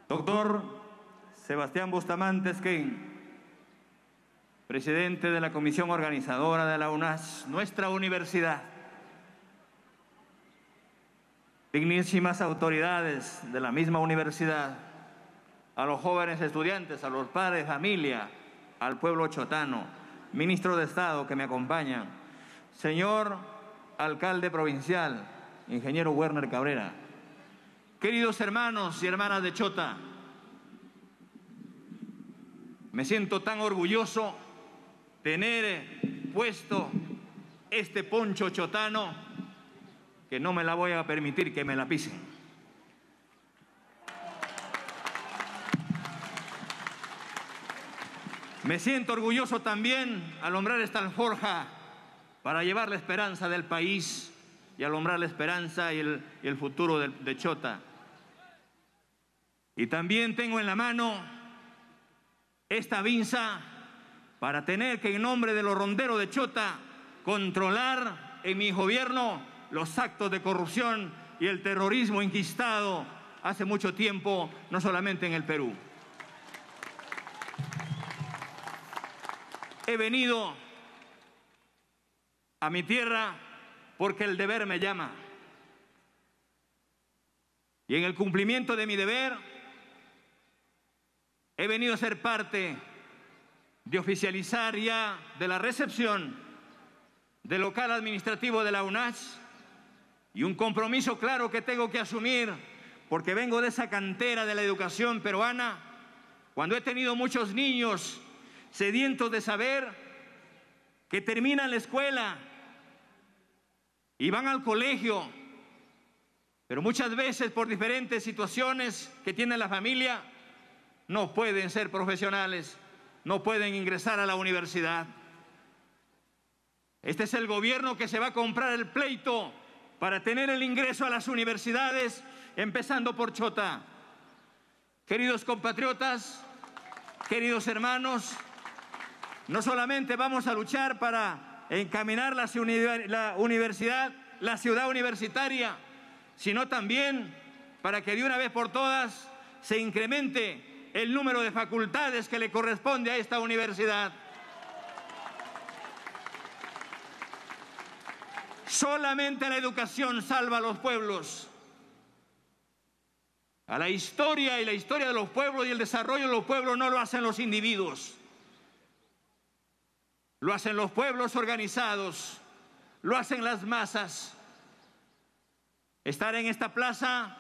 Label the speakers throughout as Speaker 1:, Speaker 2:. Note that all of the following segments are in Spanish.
Speaker 1: Doctor Sebastián Bustamante Esquén, presidente de la comisión organizadora de la UNAS, nuestra universidad. Dignísimas autoridades de la misma universidad, a los jóvenes estudiantes, a los padres de familia, al pueblo chotano, ministro de Estado que me acompañan, señor alcalde provincial, ingeniero Werner Cabrera, queridos hermanos y hermanas de Chota, me siento tan orgulloso tener puesto este poncho chotano que no me la voy a permitir que me la pisen. Me siento orgulloso también alumbrar esta alforja para llevar la esperanza del país y alumbrar la esperanza y el futuro de Chota. Y también tengo en la mano esta vinza para tener que en nombre de los ronderos de Chota controlar en mi gobierno los actos de corrupción y el terrorismo inquistado hace mucho tiempo, no solamente en el Perú. He venido a mi tierra porque el deber me llama. Y en el cumplimiento de mi deber, he venido a ser parte de oficializar ya de la recepción del local administrativo de la UNAS y un compromiso claro que tengo que asumir porque vengo de esa cantera de la educación peruana, cuando he tenido muchos niños sedientos de saber que terminan la escuela y van al colegio, pero muchas veces por diferentes situaciones que tiene la familia no pueden ser profesionales, no pueden ingresar a la universidad. Este es el gobierno que se va a comprar el pleito para tener el ingreso a las universidades, empezando por Chota. Queridos compatriotas, queridos hermanos, no solamente vamos a luchar para encaminar la ciudad universitaria, sino también para que de una vez por todas se incremente el número de facultades que le corresponde a esta universidad. Solamente la educación salva a los pueblos. A la historia y la historia de los pueblos y el desarrollo de los pueblos no lo hacen los individuos. Lo hacen los pueblos organizados, lo hacen las masas. Estar en esta plaza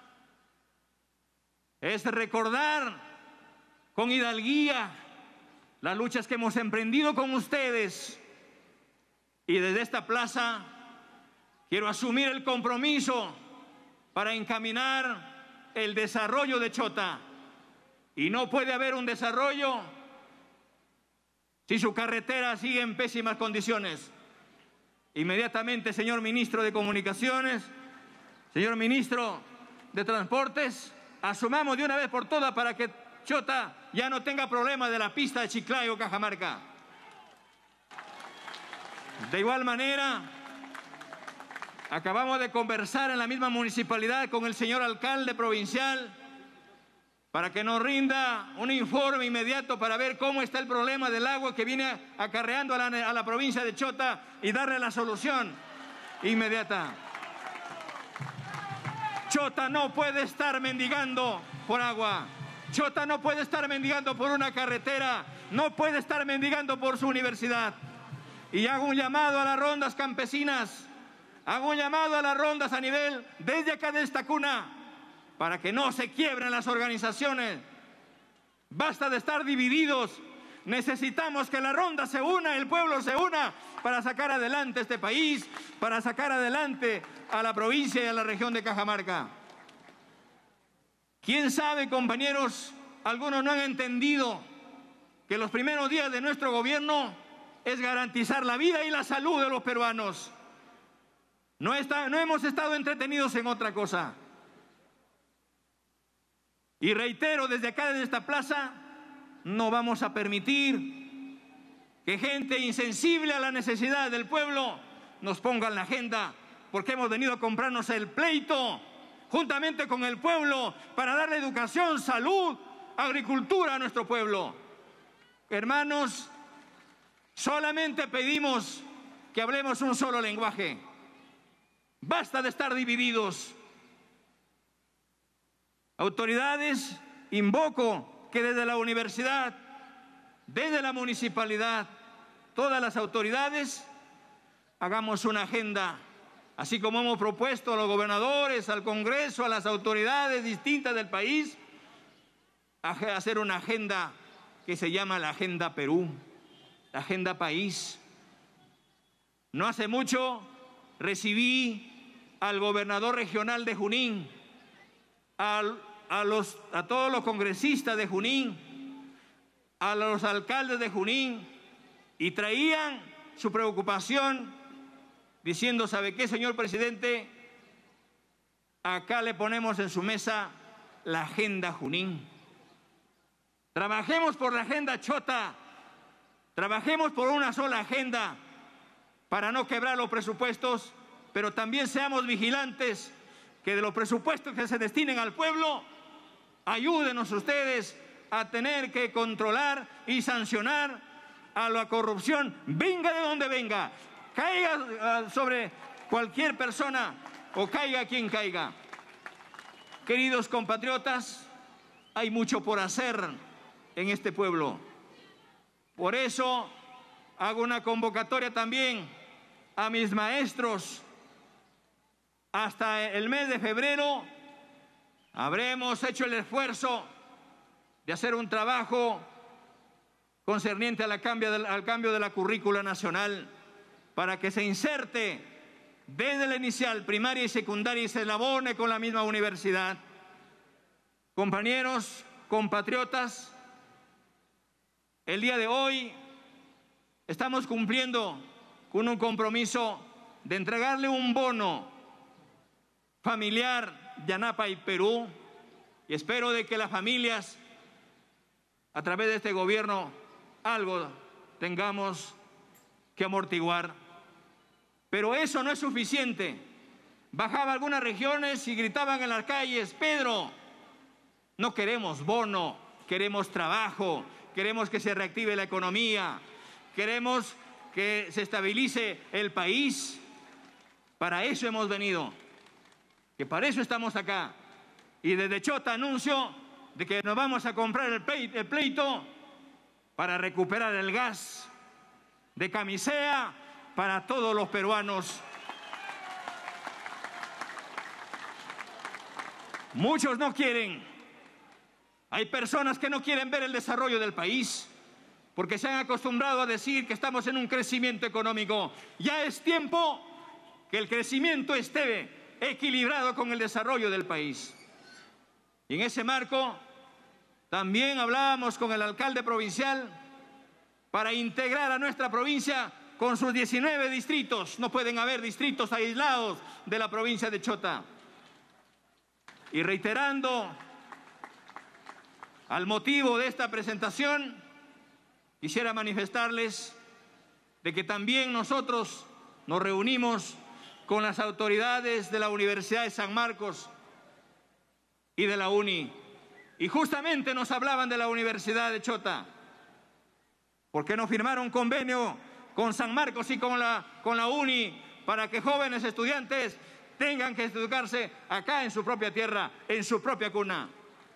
Speaker 1: es recordar con hidalguía las luchas que hemos emprendido con ustedes. Y desde esta plaza quiero asumir el compromiso para encaminar el desarrollo de Chota. Y no puede haber un desarrollo si su carretera sigue en pésimas condiciones. Inmediatamente, señor ministro de Comunicaciones, señor ministro de Transportes, asumamos de una vez por todas para que Chota ya no tenga problema de la pista de Chiclayo o Cajamarca. De igual manera, acabamos de conversar en la misma municipalidad con el señor alcalde provincial para que nos rinda un informe inmediato para ver cómo está el problema del agua que viene acarreando a la provincia de Chota y darle la solución inmediata. Chota no puede estar mendigando por agua. Chota no puede estar mendigando por una carretera. No puede estar mendigando por su universidad. Y hago un llamado a las rondas campesinas. Hago un llamado a las rondas a nivel desde acá de esta cuna para que no se quiebren las organizaciones. Basta de estar divididos. Necesitamos que la ronda se una, el pueblo se una para sacar adelante este país, para sacar adelante a la provincia y a la región de Cajamarca. ¿Quién sabe, compañeros? Algunos no han entendido que los primeros días de nuestro gobierno es garantizar la vida y la salud de los peruanos. No hemos estado entretenidos en otra cosa. Y reitero desde acá, desde esta plaza, no vamos a permitir que gente insensible a la necesidad del pueblo nos ponga en la agenda, porque hemos venido a comprarnos el pleito juntamente con el pueblo, para darle educación, salud, agricultura a nuestro pueblo. Hermanos, solamente pedimos que hablemos un solo lenguaje. Basta de estar divididos. Autoridades, invoco que desde la universidad, desde la municipalidad, todas las autoridades, hagamos una agenda, así como hemos propuesto a los gobernadores, al Congreso, a las autoridades distintas del país, hacer una agenda que se llama la Agenda Perú, la Agenda País. No hace mucho recibí al gobernador regional de Junín, a todos los congresistas de Junín, a los alcaldes de Junín, y traían su preocupación diciendo: ¿sabe qué, señor presidente? Acá le ponemos en su mesa la Agenda Junín. Trabajemos por la Agenda Chota, trabajemos por una sola agenda para no quebrar los presupuestos, pero también seamos vigilantes que de los presupuestos que se destinen al pueblo, ayúdenos ustedes a tener que controlar y sancionar a la corrupción, venga de donde venga, caiga sobre cualquier persona o caiga quien caiga. Queridos compatriotas, hay mucho por hacer en este pueblo. Por eso hago una convocatoria también a mis maestros. Hasta el mes de febrero habremos hecho el esfuerzo de hacer un trabajo concerniente al cambio de la currícula nacional para que se inserte desde la inicial, primaria y secundaria y se elabore con la misma universidad. Compañeros, compatriotas, el día de hoy estamos cumpliendo con un compromiso de entregarle un bono familiar de ANAPA y Perú, y espero de que las familias, a través de este gobierno, algo tengamos que amortiguar. Pero eso no es suficiente. Bajaba a algunas regiones y gritaban en las calles: Pedro, no queremos bono, queremos trabajo, queremos que se reactive la economía, queremos que se estabilice el país. Para eso hemos venido, que para eso estamos acá. Y desde Chota anuncio de que nos vamos a comprar el pleito para recuperar el gas de camisea para todos los peruanos. Muchos no quieren. Hay personas que no quieren ver el desarrollo del país porque se han acostumbrado a decir que estamos en un crecimiento económico. Ya es tiempo que el crecimiento esté equilibrado con el desarrollo del país. Y en ese marco también hablábamos con el alcalde provincial para integrar a nuestra provincia con sus 19 distritos. No pueden haber distritos aislados de la provincia de Chota. Y reiterando al motivo de esta presentación, quisiera manifestarles de que también nosotros nos reunimos con las autoridades de la Universidad de San Marcos y de la UNI. Y justamente nos hablaban de la Universidad de Chota, porque no firmaron convenio con San Marcos y con la UNI para que jóvenes estudiantes tengan que educarse acá en su propia tierra, en su propia cuna.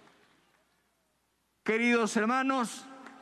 Speaker 1: Queridos hermanos,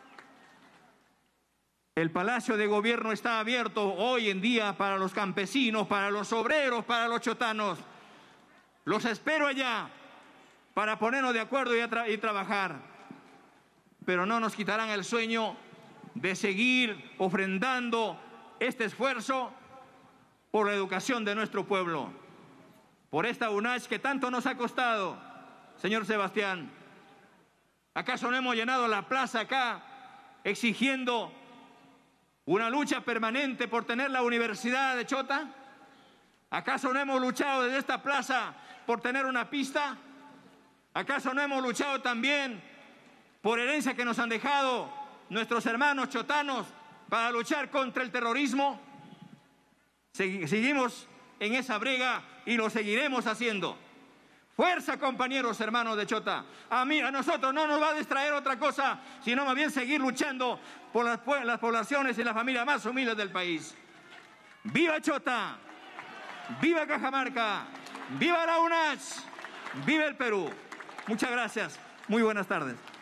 Speaker 1: el Palacio de Gobierno está abierto hoy en día para los campesinos, para los obreros, para los chotanos. Los espero allá para ponernos de acuerdo y trabajar. Pero no nos quitarán el sueño de seguir ofrendando este esfuerzo por la educación de nuestro pueblo, por esta UNACH que tanto nos ha costado. Señor Sebastián, ¿acaso no hemos llenado la plaza acá exigiendo una lucha permanente por tener la Universidad de Chota? ¿Acaso no hemos luchado desde esta plaza por tener una pista? ¿Acaso no hemos luchado también por herencia que nos han dejado nuestros hermanos chotanos para luchar contra el terrorismo? Seguimos en esa brega y lo seguiremos haciendo. Fuerza, compañeros, hermanos de Chota. A nosotros no nos va a distraer otra cosa, sino más bien seguir luchando por las poblaciones y las familias más humildes del país. ¡Viva Chota! ¡Viva Cajamarca! ¡Viva la UNACH! ¡Viva el Perú! Muchas gracias. Muy buenas tardes.